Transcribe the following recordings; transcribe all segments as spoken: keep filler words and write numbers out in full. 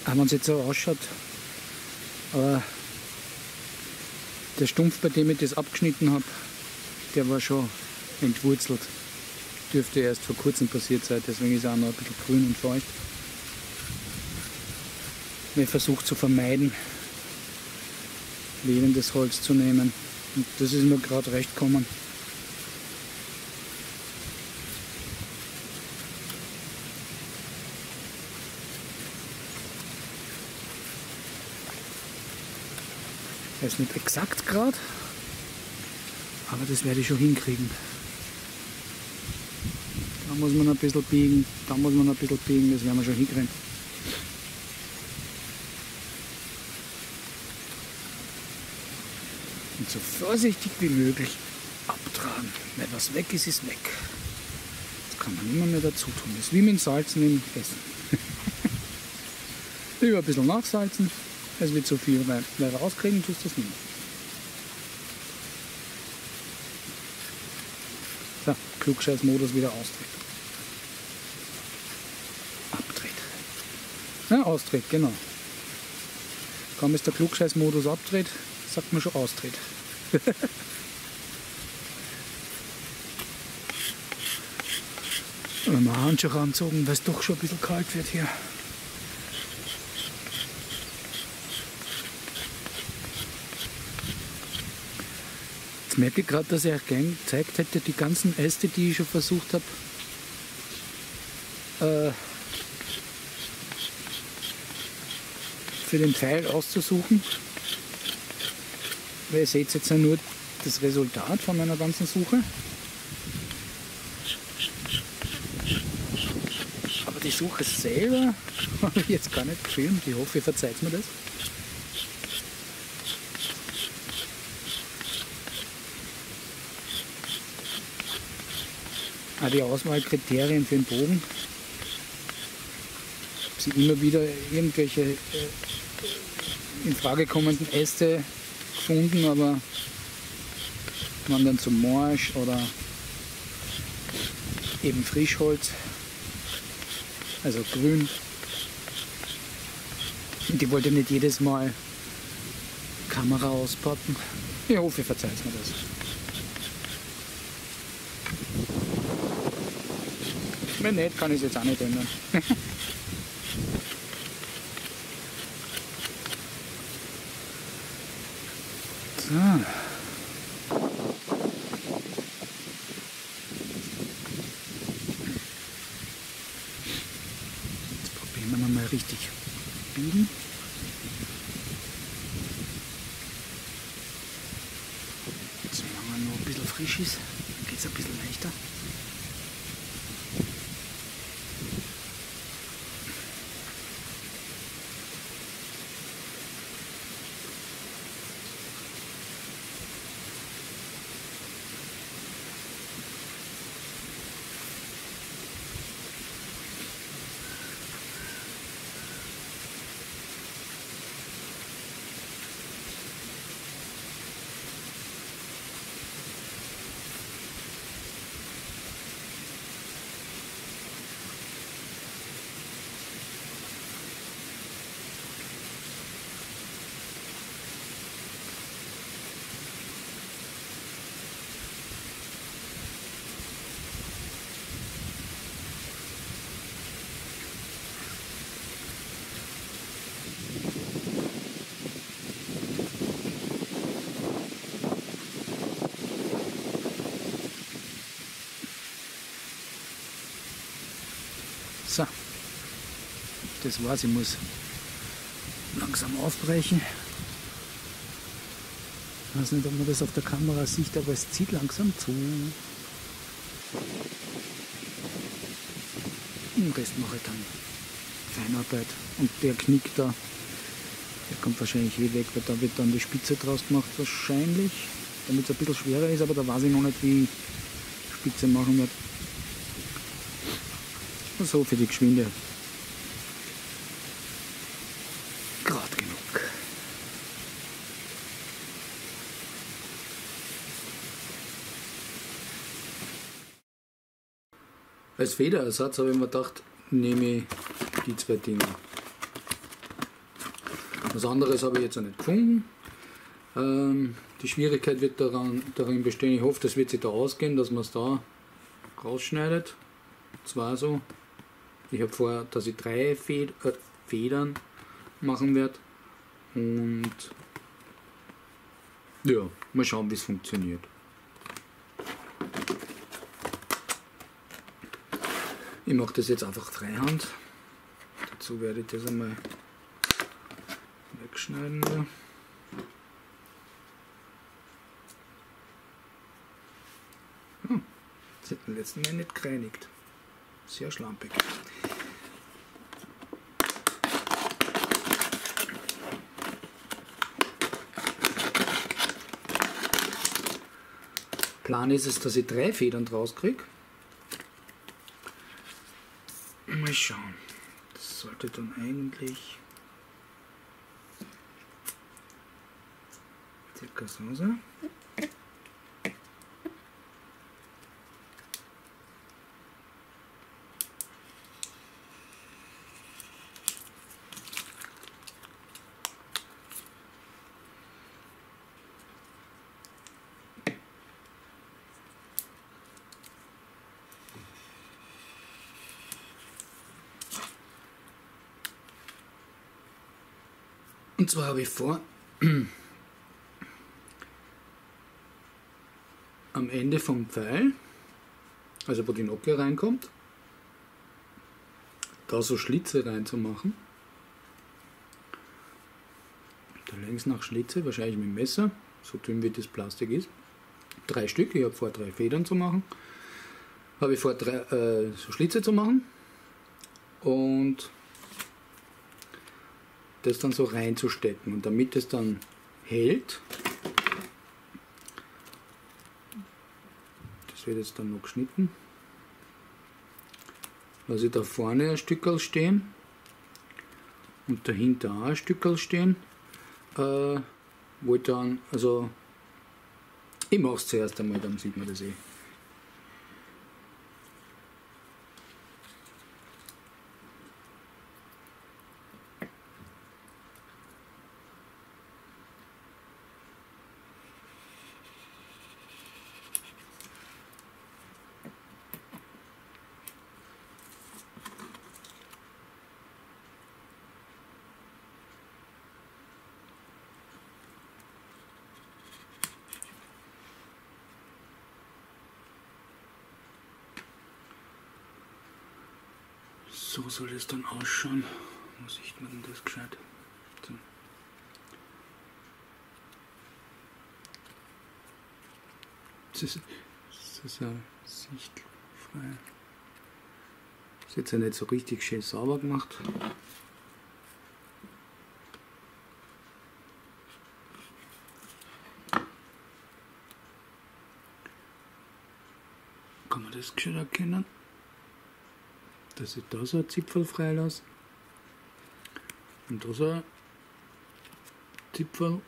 auch wenn es jetzt so ausschaut, aber der Stumpf, bei dem ich das abgeschnitten habe, der war schon entwurzelt. Dürfte erst vor kurzem passiert sein, deswegen ist er auch noch ein bisschen grün und feucht. Ich versuche zu vermeiden, lebendes Holz zu nehmen. Und das ist mir gerade recht gekommen. Er ist nicht exakt gerade, aber das werde ich schon hinkriegen. Da muss man ein bisschen biegen, da muss man ein bisschen biegen, das werden wir schon hinkriegen. Und so vorsichtig wie möglich abtragen. Weil was weg ist, ist weg. Das kann man immer mehr dazu tun. Das ist wie mit Salzen im Essen. Lieber ein bisschen nachsalzen. Es wird zu viel, weil, weil rauskriegen tust du das nicht. So, Klugscheiß-Modus wieder austritt. Abtritt. Ja, austritt, genau. Kaum ist der Klugscheiß-Modus abtritt, sagt man schon austritt. Wenn wir Handschuhe anzogen, weil es doch schon ein bisschen kalt wird hier. Jetzt merke ich gerade, dass ich euch gerne gezeigt hätte, die ganzen Äste, die ich schon versucht habe, äh, für den Pfeil auszusuchen. Weil ihr seht jetzt ja nur das Resultat von meiner ganzen Suche. Aber die Suche selber habe ich jetzt gar nicht gefilmt. Ich hoffe, ihr verzeiht mir das. Auch die Auswahlkriterien für den Bogen. Ich habe immer wieder irgendwelche äh, in Frage kommenden Äste gefunden, aber waren dann zu morsch oder eben Frischholz, also grün. Und die wollte nicht jedes Mal Kamera auspacken. Ich hoffe, ihr verzeiht mir das. Wenn nicht, kann ich es jetzt auch nicht ändern. So. Jetzt probieren wir mal richtig biegen. Solange er noch ein bisschen frisch ist, geht es ein bisschen leichter. So, das war's, ich muss langsam aufbrechen. Ich weiß nicht, ob man das auf der Kamera sieht, aber es zieht langsam zu. Den Rest mache ich dann Feinarbeit. Und der Knick da, der kommt wahrscheinlich eh weg, weil da wird dann die Spitze draus gemacht wahrscheinlich, damit es ein bisschen schwerer ist, aber da weiß ich noch nicht, wie ich Spitze machen werde. So für die Geschwinde. Grad genug. Als Federersatz habe ich mir gedacht, nehme ich die zwei Dinger. Was anderes habe ich jetzt noch nicht gefunden. Ähm, die Schwierigkeit wird daran, darin bestehen, ich hoffe, das wird sich da ausgehen, dass man es da rausschneidet. Zwar so. Ich habe vor, dass ich drei Fed äh, Federn machen werde. Und ja, mal schauen, wie es funktioniert. Ich mache das jetzt einfach freihand. Dazu werde ich das einmal wegschneiden. Ja. Hm, das hat beim letzten Mal nicht gereinigt. Sehr schlampig. Plan ist es, dass ich drei Federn draus kriege. Mal schauen. Das sollte dann eigentlich circa so sein. Und zwar habe ich vor, am Ende vom Pfeil, also wo die Nocke reinkommt, da so Schlitze reinzumachen. Da längs nach Schlitze, wahrscheinlich mit dem Messer, so dünn wie das Plastik ist. Drei Stück, ich habe vor, drei Federn zu machen. Habe ich vor, drei, äh, so Schlitze zu machen. Und das dann so reinzustecken, und damit es dann hält, das wird jetzt dann noch geschnitten, lasse ich da vorne ein Stückerl stehen und dahinter auch ein Stückerl stehen, äh, wo ich dann, also ich mache es zuerst einmal, dann sieht man das eh. So soll es dann ausschauen. Wo sieht man das gescheit? So. Das ist, das ist ja sichtfrei. Das ist jetzt ja nicht so richtig schön sauber gemacht. Kann man das gescheit erkennen? Dass ich da so ein Zipfel freilasse und da so ein Zipfel.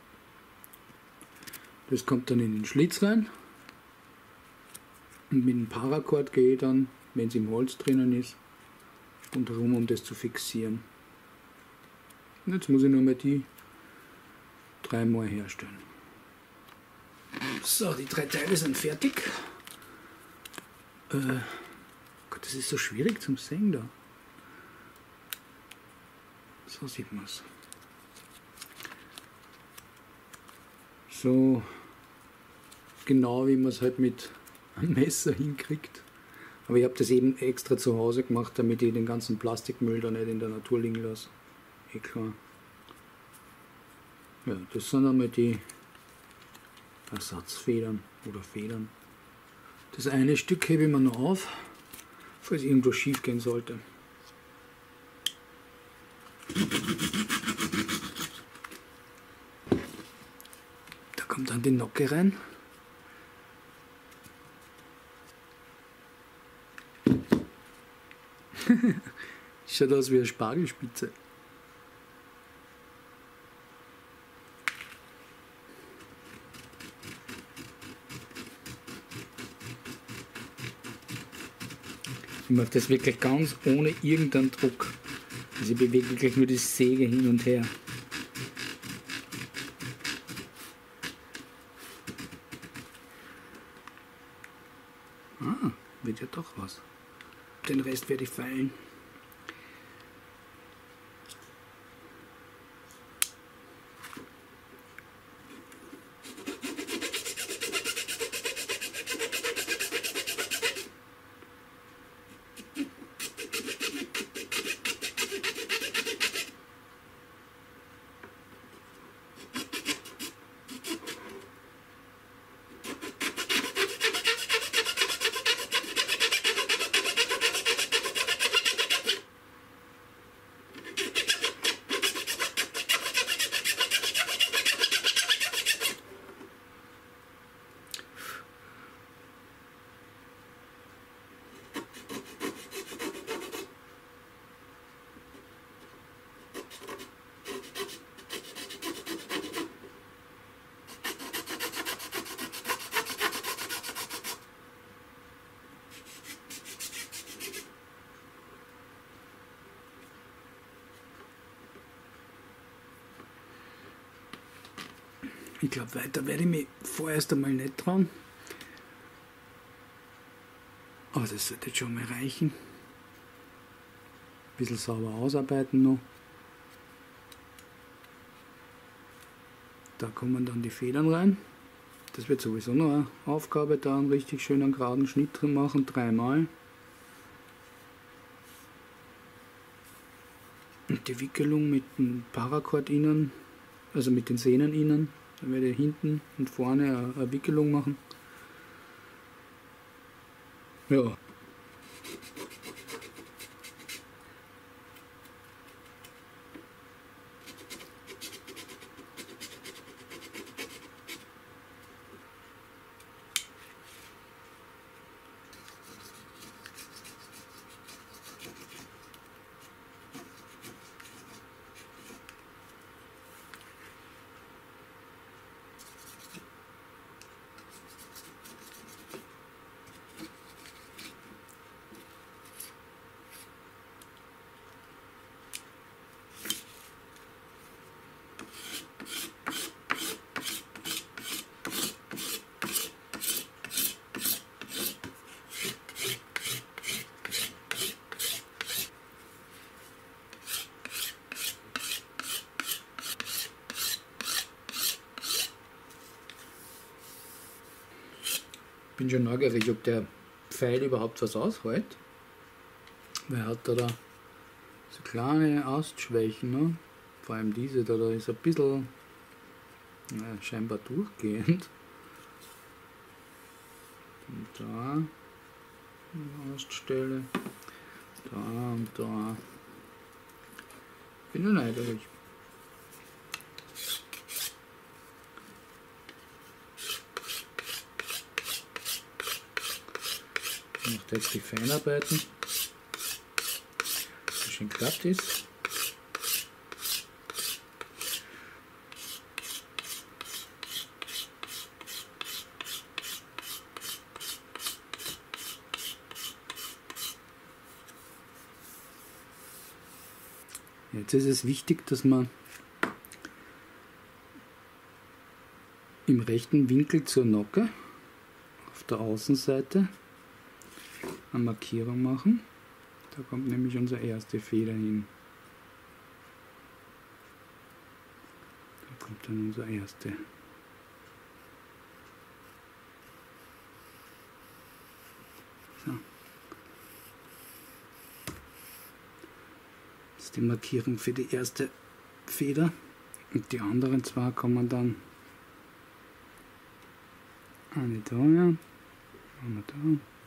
Das kommt dann in den Schlitz rein und mit dem Paracord gehe ich dann, wenn es im Holz drinnen ist, rundherum, um das zu fixieren. Und jetzt muss ich nur mal die dreimal herstellen. So, die drei Teile sind fertig. Äh, Gott, das ist so schwierig zum Sehen da. So sieht man es. So genau wie man es halt mit einem Messer hinkriegt. Aber ich habe das eben extra zu Hause gemacht, damit ich den ganzen Plastikmüll da nicht in der Natur liegen lasse. Eh klar. Ja, das sind einmal die Ersatzfedern oder Federn. Das eine Stück hebe ich mir noch auf, falls irgendwas schief gehen sollte. Da kommt dann die Nocke rein. Schaut aus wie eine Spargelspitze. Ich mache das wirklich ganz ohne irgendeinen Druck. Also ich bewege wirklich nur die Säge hin und her. Rest werde ich feilen. Ich glaube, weiter werde ich mich vorerst einmal nicht trauen. Aber das sollte jetzt schon mal reichen. Ein bisschen sauber ausarbeiten noch. Da kommen dann die Federn rein. Das wird sowieso noch eine Aufgabe, da einen richtig schönen geraden Schnitt drin machen, dreimal. Und die Wickelung mit dem Paracord innen, also mit den Sehnen innen. Dann werde ich hinten und vorne eine Wickelung machen. Ja. Ich bin schon neugierig, ob der Pfeil überhaupt was aushält. Weil er hat da, da so kleine Astschwächen, ne? Vor allem diese da, da ist ein bisschen ja, scheinbar durchgehend. Und da eine Aststelle, da und da. Bin nur neugierig. Ich mache jetzt die Feinarbeiten, dass schön glatt ist. Jetzt ist es wichtig, dass man im rechten Winkel zur Nocke auf der Außenseite eine Markierung machen. Da kommt nämlich unsere erste Feder hin. Da kommt dann unser erste. So. Das ist die Markierung für die erste Feder. Und die anderen zwei kommen dann eine da, ja, eine da.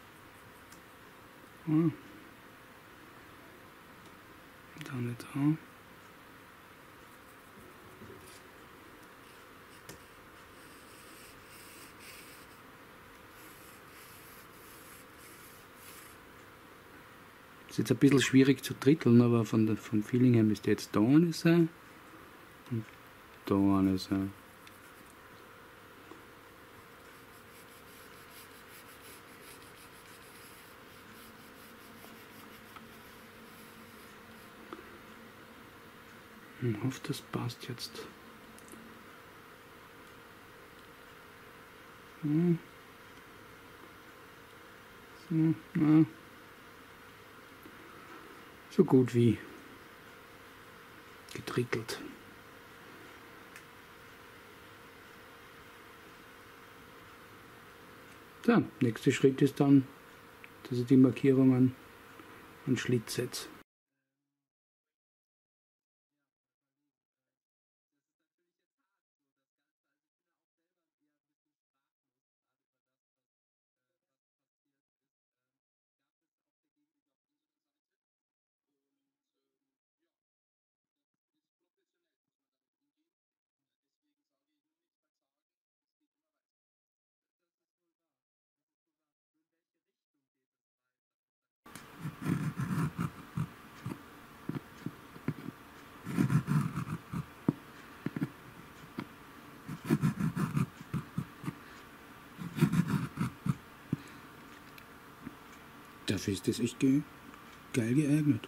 Oh. Da nicht da. Ist jetzt ein bisschen schwierig zu dritteln, aber von der, vom Feeling her müsste jetzt da eine sein und da eine sein. Ich hoffe, das passt jetzt. So, so, na. so gut wie getrickelt. Der nächste Schritt ist dann, dass ich die Markierungen an Schlitz setze. Dafür ist das echt ge geil geeignet.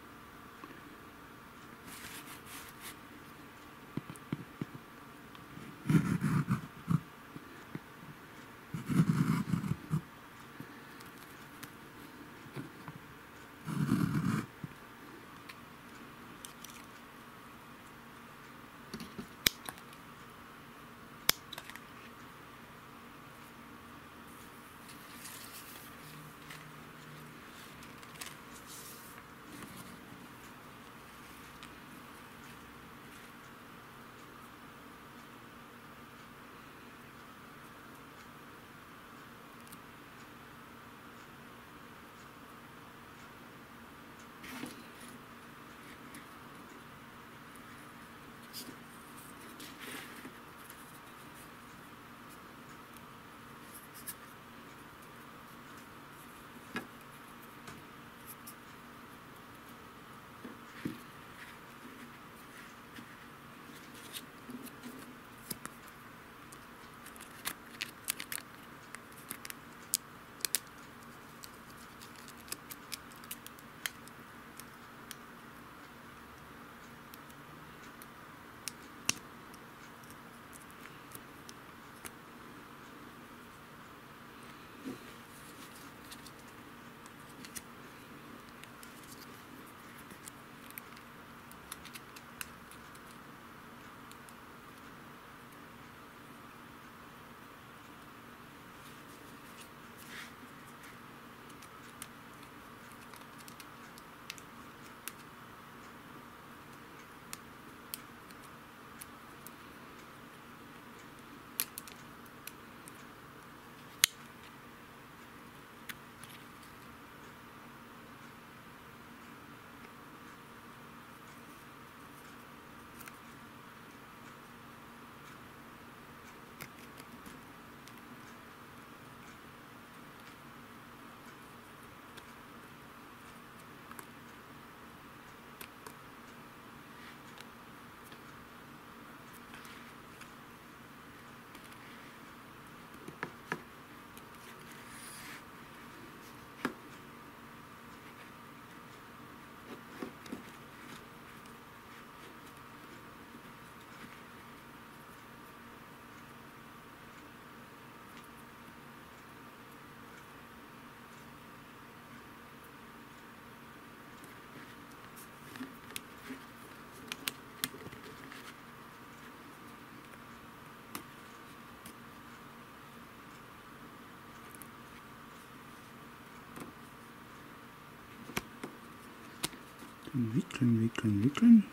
Wickeln, wickeln, wickeln.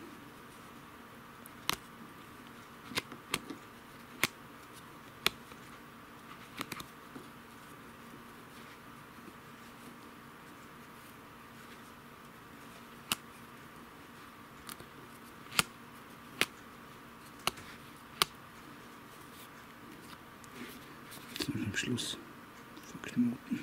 So, am Schluss verknoten.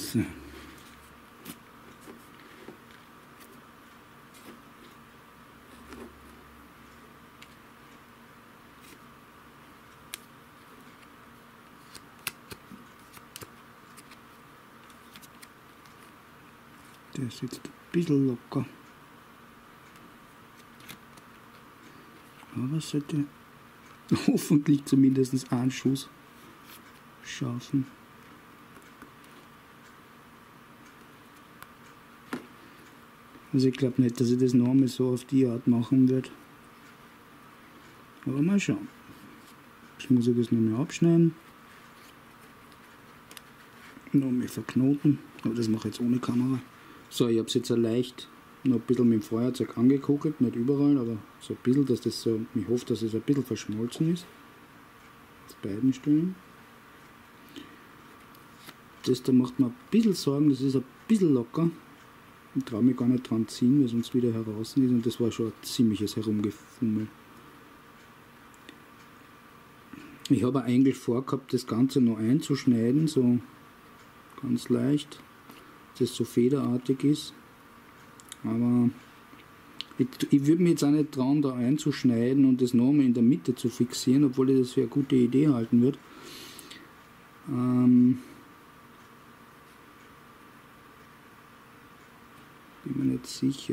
So. Der ist jetzt ein bisschen locker. Aber es sollte hoffentlich zumindest einen Schuss schaffen. Also ich glaube nicht, dass ich das noch einmal so auf die Art machen werde. Aber mal schauen. Jetzt muss ich das noch mal abschneiden. Noch mal verknoten. Aber das mache ich jetzt ohne Kamera. So, ich habe es jetzt leicht noch ein bisschen mit dem Feuerzeug angekokelt, nicht überall, aber so ein bisschen, dass das so, ich hoffe, dass es ein bisschen verschmolzen ist. Auf beiden Stellen. Das da macht mir ein bisschen Sorgen, das ist ein bisschen locker. Ich traue mich gar nicht dran ziehen, weil sonst wieder heraus ist, und das war schon ein ziemliches Herumgefummel. Ich habe eigentlich vorgehabt, das Ganze noch einzuschneiden, so ganz leicht, dass es so federartig ist. Aber ich, ich würde mich jetzt auch nicht trauen, da einzuschneiden und das nochmal in der Mitte zu fixieren, obwohl ich das für eine gute Idee halten würde. Ähm, bin mir nicht sicher.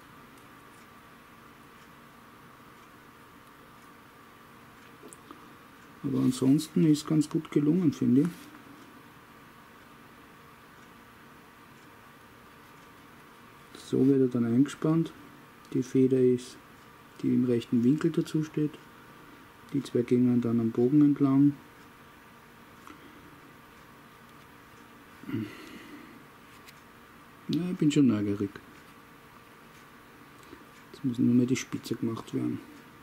Aber ansonsten ist es ganz gut gelungen, finde ich. So wird er dann eingespannt. Die Feder ist, die im rechten Winkel dazu steht. Die zwei gingen dann am Bogen entlang. Ja, ich bin schon neugierig. Jetzt muss nur mehr die Spitze gemacht werden.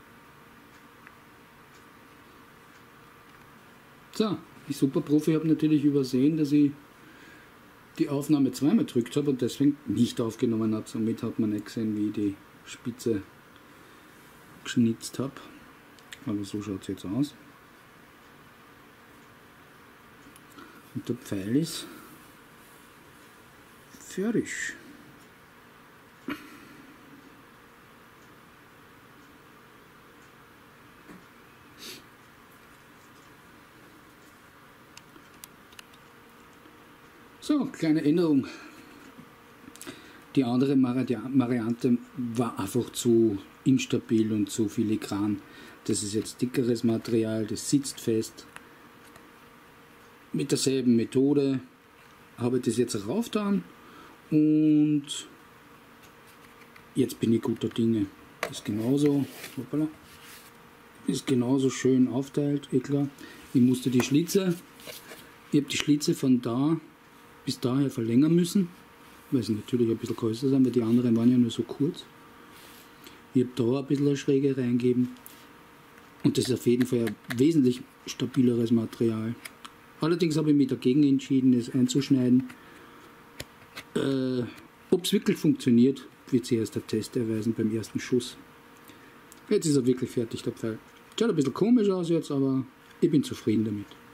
So, ich Superprofi habe natürlich übersehen, dass ich die Aufnahme zweimal gedrückt habe und deswegen nicht aufgenommen habe. Somit hat man nicht gesehen, wie ich die Spitze geschnitzt habe. Aber so schaut es jetzt aus. Und der Pfeil ist fertig. So, kleine Änderung. Die andere Variante war einfach zu instabil und zu filigran. Das ist jetzt dickeres Material, das sitzt fest. Mit derselben Methode habe ich das jetzt raufgetan und jetzt bin ich guter Dinge. Ist genauso, hoppala, ist genauso schön aufteilt, eh klar. Ich musste die Schlitze, ich habe die Schlitze von da bis daher verlängern müssen, weil sie natürlich ein bisschen größer sind, weil die anderen waren ja nur so kurz. Ich habe da ein bisschen eine Schräge reingeben und das ist auf jeden Fall ein wesentlich stabileres Material. Allerdings habe ich mich dagegen entschieden, es einzuschneiden. Äh, Ob es wirklich funktioniert, wird sich erst der Test erweisen beim ersten Schuss. Jetzt ist er wirklich fertig, der Pfeil. Schaut ein bisschen komisch aus jetzt, aber ich bin zufrieden damit.